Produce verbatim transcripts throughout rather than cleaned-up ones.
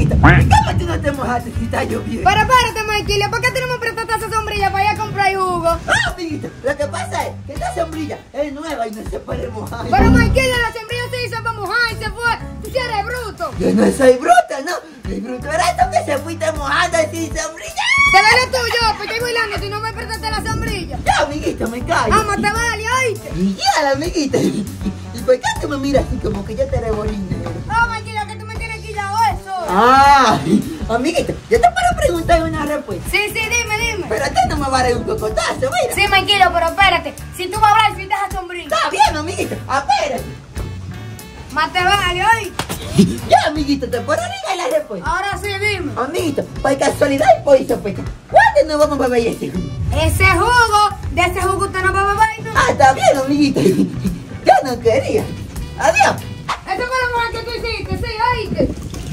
amiguito, ¿y cómo tú no te mojaste si está lloviendo? Pero espérate, Maikilio, ¿por qué tenemos prestada esa sombrilla para ir a comprar jugo? Ah, amiguito, lo que pasa es que esta sombrilla es nueva y no se puede mojar. Pero Maikilio, la sombrilla se hizo para mojar y se fue. Tú sí eres bruto. Yo no soy bruta, ¿no? El bruto era esto que se fuiste mojando sin sombrilla. Te veré tú yo, pues estoy bailando si no me prestaste la sombrilla. Ya, amiguito, me callo. Vamos, te vale, oíste. Y ya, amiguito. ¿Y por qué tú me miras así como que yo te rebolino? No, Maikilio, que tú me tienes quillado eso. Ah, amiguito, yo te puedo preguntar una respuesta. Sí, sí, dime, dime. Pero tú no me vas a dar un cocotazo, mira. Sí, Maikilio, pero espérate. Si tú vas a hablar, si te esa sombrilla. Está bien, amiguito, espérate. Más te vale, oíste. Ya, amiguito, te puedo regalar la respuesta. Ahora sí, dime. Amiguito, por casualidad y por sospecha, ¿cuándo nos vamos a beber ese jugo? Ese jugo, de ese jugo usted no va a beber, ¿no? Ah, está bien, amiguito. Yo no quería. Adiós. Eso fue lo mejor que tú hiciste, sí, oíste.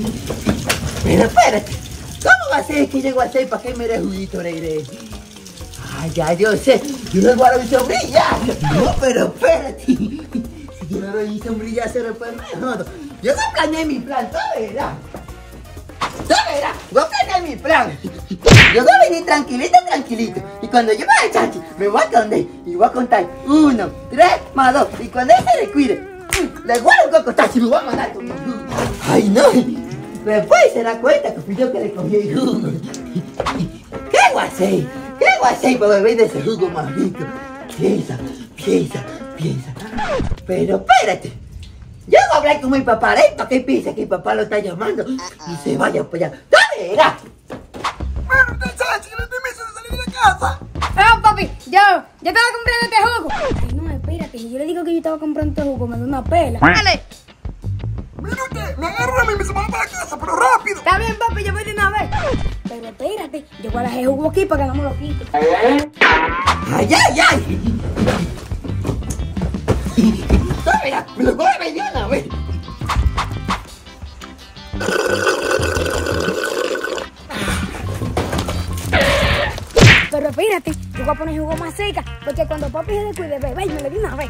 Pero espérate, ¿cómo va a ser que llego a hacer para que me dé juguito, Reire? Ay, ya yo sé, yo le guardo mi sombrilla. No, pero espérate. Si yo no doy mi sombrilla, se lo puede mejor. Yo no planeé mi plan, tú verás. Tú verás, voy a planear mi plan. Yo voy a venir tranquilito, tranquilito. Y cuando yo vaya, chachi, me voy a esconder y voy a contar uno, tres, más dos. Y cuando él se descuide, le guardo un cocotazo y me voy a mandar con mi jugo. Ay, no. Después se da cuenta que fui yo que le cogí el jugo. ¿Qué voy a hacer? ¿Qué voy a hacer para beber de ese jugo más rico? Piensa, piensa, piensa. Pero espérate. Yo voy a hablar con mi papá, ¿eh? ¿Para qué piensa que mi papá lo está llamando? Y se vaya para allá. ¡Dale, era! ¡Pero usted sabe, si no te me hizo salir de la casa! Ah, papi, yo, yo estaba comprando este jugo. Ay, no, espérate, si yo le digo que yo estaba comprando este jugo, me da una pela. Dale. Mire usted, me agarró a mí y me se va para la casa, pero rápido. Está bien, papi, yo voy de una vez. Pero espérate, yo voy a dejar el jugo aquí para que no me lo quite. ¡Ay, ay, ay! ¡Mira, me lo voy a beber de una vez! Pero espérate, yo voy a poner jugo más seca, porque cuando papi se descuide, bebé, me lo di una vez.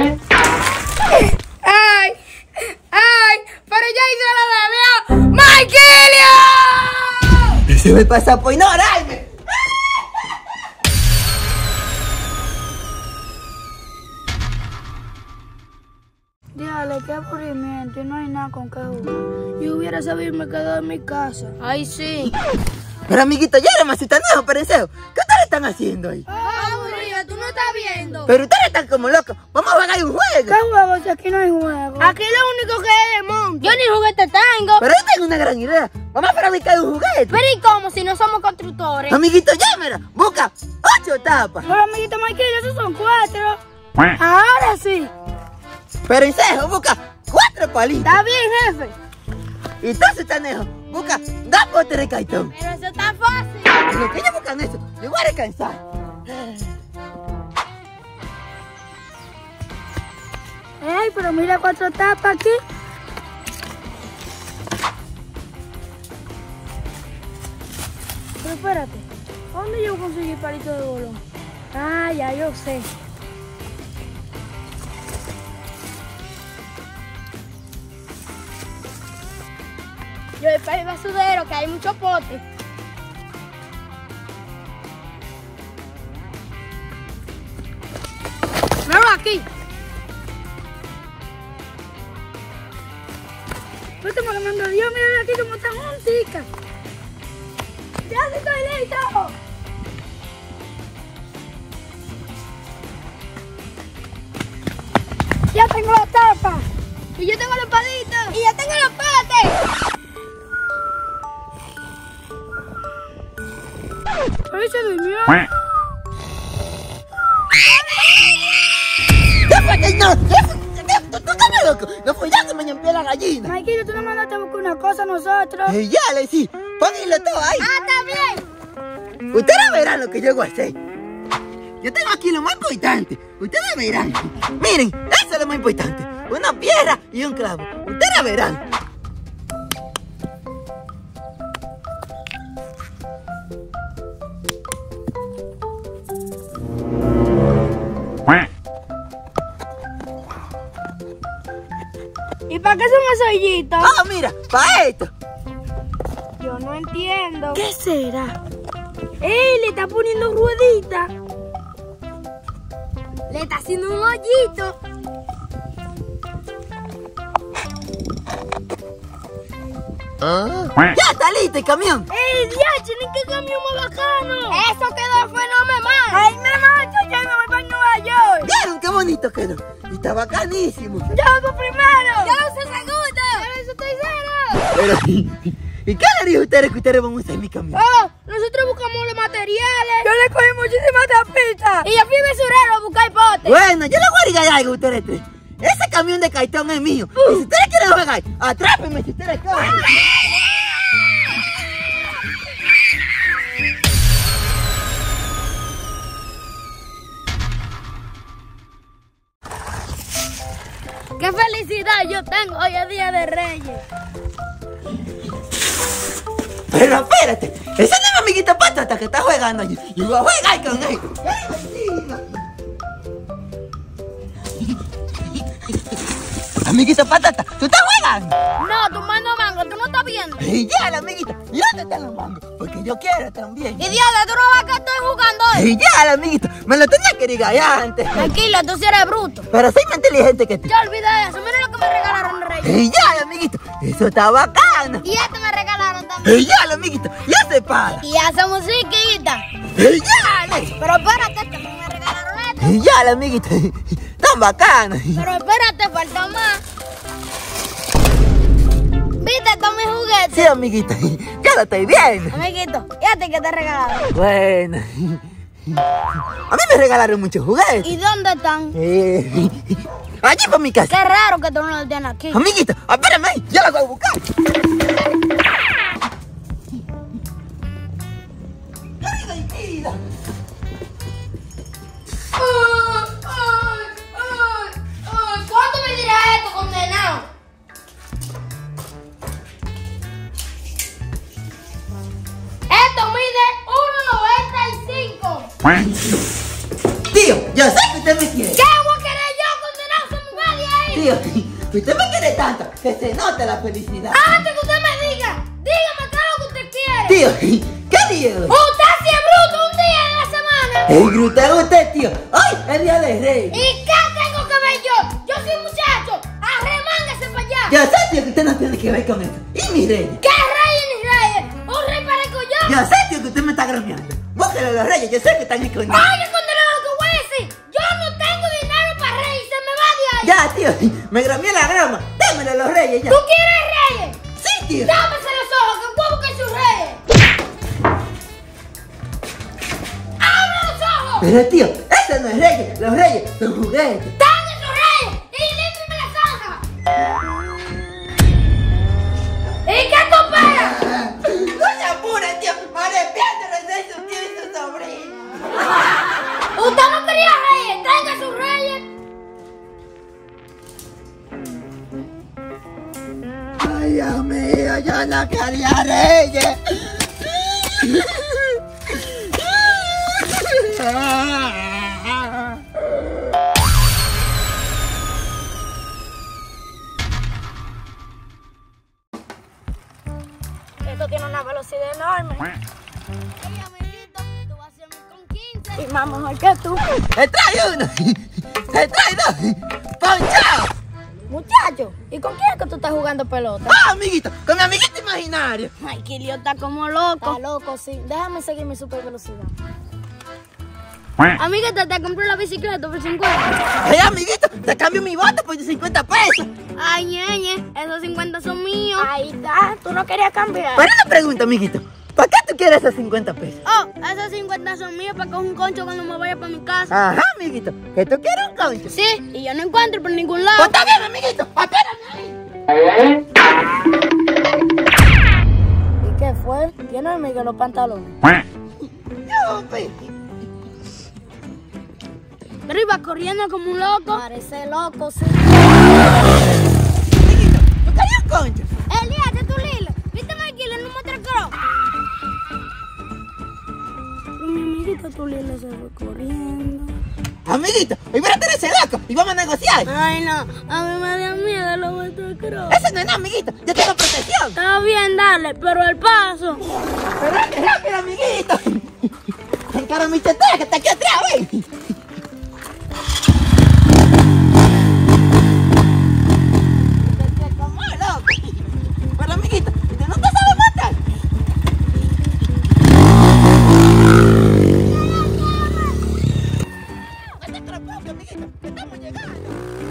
¡Ay! ¡Ay! ¡Pero ya hice lo bebió! ¡Maikilio! ¡Se me pasa por ignorarme! Dígale, qué aburrimiento y no hay nada con qué jugar. Yo hubiera sabido me quedado en mi casa. ¡Ay, sí! Pero amiguito, ya era más estanejo, perenceo. ¿Qué ustedes están haciendo ahí? ¡Aburrido! ¡Tú no estás viendo! Pero ustedes están como locos. Vamos a jugar un juego. ¿Qué juego si aquí no hay juego? Aquí lo único que es de monte. Yo ni juguete tengo. Pero yo tengo una gran idea. Vamos a fabricar un juguete. Pero ¿y cómo si no somos constructores? Amiguito, llámela. Busca ocho tapas. Pero amiguito Maikilio, esos son cuatro. Ahora sí. Perencejo, busca cuatro palitos. Está bien, jefe. Y tú, estanejo, busca dos potes de cartón. Pero eso está fácil. Y lo que ellos buscan eso, yo voy a descansar. Ey, pero mira cuatro tapas aquí. Pero espérate, ¿dónde yo conseguí palito de bolón? Ah, ya yo sé. Yo voy para el basurero, que hay muchos potes. Míralo aquí. Vete mandando Dios, mira aquí cómo están junticas. ¡Ya sí estoy listo! ¡Ya tengo la tapa! ¡Y yo tengo los palitos! ¡Y yo tengo los potes! ¡Pero se durmió! ¿Qué fue que no? ¿Qué fue? ¿Tú estás loco? No fue ya que me limpié la gallina. Maikilio, tú no mandaste a buscar una cosa a nosotros. Y ya le sí, pónganlo todo ahí. ¡Ah, está bien! Ustedes verán lo que yo voy a hacer. Yo tengo aquí lo más importante. Ustedes verán. Miren, eso es lo más importante. Una piedra y un clavo. Ustedes verán. ¿Y para qué son esos hoyitos? Ah, mira, para esto. entiendo. ¿Qué será? ¡Ey! Le está poniendo ruedita. Le está haciendo un hoyito. ¿Ah? ¡Ya está listo el camión! ¡Ey, diache! ¡Ni qué camión más bacano! ¡Eso quedó fenomenal! ¡Ay, me macho! ¡Ya me voy para Nueva York! ¿Vieron qué bonito quedó? Y está bacanísimo. ¡Yo lo primero! ¡Yo lo sé segundo! ¡Yo eso estoy cero! Pero, ¿y qué le dijo a ustedes que ustedes van a usar mi camión? ¡Oh! Nosotros buscamos los materiales. Yo le cogí muchísimas tapitas. Y yo fui besurero a buscar potes. Bueno, yo les voy a digar algo a ustedes tres. Ese camión de cartón es mío. Uh. Y si ustedes quieren jugar, atrápenme si ustedes cogen. ¡Qué felicidad yo tengo hoy es Día de Reyes! Pero espérate, ese no es mi amiguito Patata que está jugando. Yo, yo voy a jugar con él. Amiguito Patata, ¿tú estás jugando? No, tú mando mango, tú no estás viendo. Y ya, la amiguita, ¿y dónde están los mangos? Porque yo quiero también. Idiota, tú no vas que estoy jugando hoy. Y ya, la amiguita, me lo tenía que digar ya antes. Tranquilo, tú sí eres bruto. Pero soy más inteligente que tú. Ya olvidé eso, mira lo que me regalaron Reyes. Y ya, la amiguita, eso está bacano. Y este me regalaron también. Y ya, la amiguita, ya se para. Y hace musiquita. Y ya, la... Pero espérate, este me regalaron esto. Y ya, la amiguita, tan bacano. Pero espérate, falta más. ¿Viste estos mis juguetes? Sí, amiguita, ya lo estoy viendo. Amiguito, ¿y a ti qué te regalaron? Bueno, a mí me regalaron muchos juguetes. ¿Y dónde están? Eh, allí por mi casa. Qué raro que tú no los tienes aquí. Amiguita, espérame ahí, yo la voy a buscar. ¿Cuánto me dirá esto, condenado? Esto mide uno noventa y cinco. Tío, yo sé que usted me quiere. ¿Qué voy a querer yo, condenado? Se me va de ahí. Tío, usted me quiere tanto que se nota la felicidad. Antes que usted me diga, dígame qué es lo que usted quiere. Tío, ¿qué día es hoy? Usted sí es bruto un día de la semana. El bruto es usted, tío. Hoy es día de rey. ¿Y qué tengo que ver yo? Yo soy muchacho. Arremángase para allá. Yo sé, tío, que usted no tiene que ver con eso. ¿Y mi rey? ¿Qué reyes ni reyes? ¿Un rey parezco yo? Yo sé, tío, que usted me está bromeando. Búsquelo a los reyes, yo sé que están escondidos. Oye, condenado, lo que voy a decir. Yo no tengo dinero para reyes, se me va de ahí. Ya, tío, me grameé la grama. Démelo a los reyes ya. ¿Tú quieres reyes? Sí, tío. Dámese los ojos, que puedo buscar sus reyes. ¡Abre los ojos! Pero, tío, eso no es reyes. Los reyes son juguetes. ¡Dame sus reyes! ¡Y límpiame la zanja! ¿Y qué tú esperas? No se apure, tío. Arrepiéntelo de su tío y su sobrino. ¿Usted no quería reyes? ¡Traiga sus reyes! Ay, Dios mío, yo no quería reyes. Esto tiene una velocidad enorme. Oye, amiguito, tú vas a hacerme con quince. Y más mejor que tú. ¡Se trae uno! ¡Se trae dos! ¡Ponchao! Muchacho, ¿y con quién es que tú estás jugando pelota? ¡Ah, amiguito! ¡Con mi amiguito imaginario! Ay, Kilio está como loco. Está loco, sí. Déjame seguir mi super velocidad. Amiguita, te compré la bicicleta por cincuenta. ¡Ay, amiguito! ¡Te cambio mi bote por cincuenta pesos! Ay, ñeñe, esos cincuenta son míos. Ahí está, tú no querías cambiar. Pero una pregunta, amiguito. ¿Para qué tú quieres esos cincuenta pesos? Oh, esos cincuenta son míos para coger un concho cuando me vaya para mi casa. Ajá, amiguito. ¿Que tú quieres un concho? Sí, y yo no encuentro por ningún lado. Pues está bien, amiguito. Espérame ahí. ¿Y qué fue? Tiene Miguel los pantalones. Yo, pe. Pero iba corriendo como un loco. Parece loco, sí. Amiguito, ¿tú querías un concho? Elías, ¿qué tú lilo? ¿Viste Michael en un motocross? Mi amiguito Tulile se fue corriendo. Amiguito, espérate de ese loco y vamos a negociar. Ay, no, a mí me dio miedo los motocross. Eso no es nada, amiguito, yo tengo protección. Está bien, dale, pero el paso. Espérate rápido, amiguito. Encara mi chetea que está aquí atrás, güey. ¿Cómo, loco? Pero, amiguito, ¿usted no te sabe matar? No te preocupes, amiguito, que estamos llegando.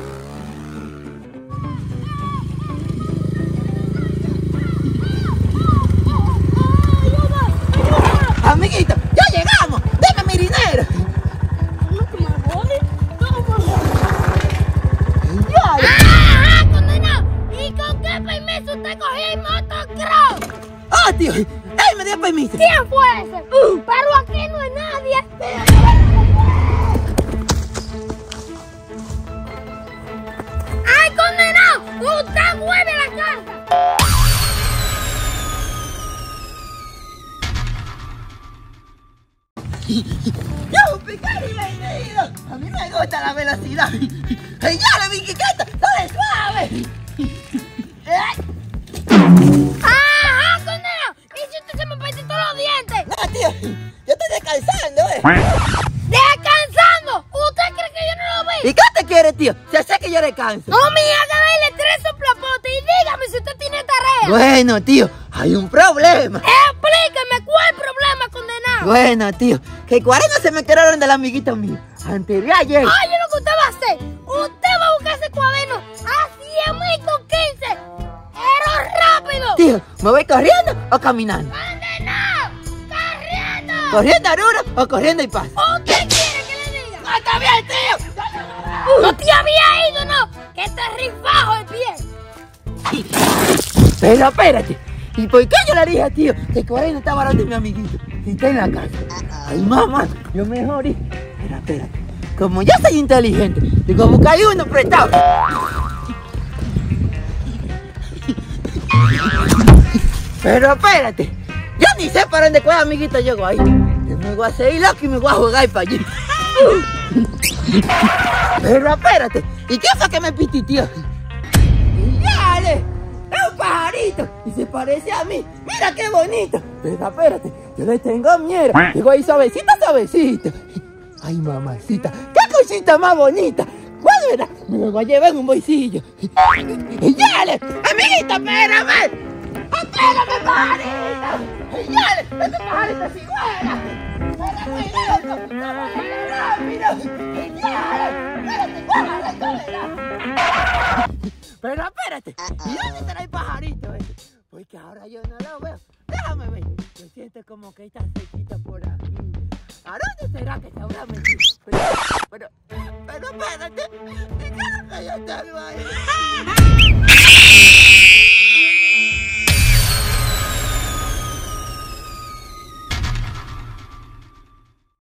Amiguito, ya llegamos. Deme mi dinero. ¿Cómo que me voy? ¿Cómo? Ya. ¡Ah, condenado! ¿Y con qué permiso usted cogió el motocross? ¡Oh, tío! ¡Él me dio permiso! ¿Quién fue ese? Uh, pero aquí no hay nadie. ¡Ay, condenado! ¡Usted vuelve a la casa! ¡Yo, Picari, bienvenido! A mí me gusta la velocidad. ¡Ey, ya, la bicicleta! ¡Dale suave! ¡Ajá, condenado! ¿Y si usted se me partió todos los dientes? No, tío, yo estoy descansando, ¿eh? ¡Descansando! ¿Usted cree que yo no lo vi? ¿Y qué te quiere, tío? Se sé que yo descanso. No me haga darle tres soplapotes y dígame si usted tiene tarea. Bueno, tío, hay un problema. Explíqueme cuál problema, condenado. Bueno, tío, que cuarenta se me quedaron del amiguito mío. Antes de ayer. Oye, lo que usted va a hacer. Usted va a buscar ese cuaderno a cien mil con quince. ¡Pero rápido! Tío, ¿me voy corriendo o caminando? ¡Condenado! ¡Corriendo! ¿Corriendo a duro o corriendo y paso? ¿Usted quiere que le diga? ¡No, está bien, tío! ¡No te había ido, no! ¡Que te rifajo el pie! Pero espérate, ¿y por qué yo le dije, tío, que cuarenta estaba hablando de mi amiguito? Si está en la casa. Ay, mamá, yo me jodí. Pero espérate, como yo soy inteligente, digo, buscar uno prestado. Pero espérate, yo ni sé para dónde cuál amiguito llegó ahí. Yo me voy a seguir loco y me voy a jugar para allí. Pero espérate, ¿y qué fue que me pitió? ¡Dale! ¡Es un pajarito! Y se parece a mí. ¡Mira qué bonito! Pero espérate, yo le tengo miedo. Digo ahí suavecita, suavecita. Ay, mamacita, qué cosita más bonita. ¿Cuál era? Me lo voy a llevar en un bolsillo. ¡Dale! ¡Amiguita, espérame! ¡Espérame, pajarito! ¡Dale! ¡Este pajarito es igual! ¡Espérame, loco! ¡Vamos rápido! ¡Dale! ¡Espérate, guárdate! Pero espérate, ¿y dónde estará el pajarito ese? Porque ahora yo no lo veo. Déjame ver. Yo siento como que está cerquita por aquí. ¿A dónde será que se habrá metido? Pero, pero, pero espérate. ¿Qué cara que yo tengo ahí?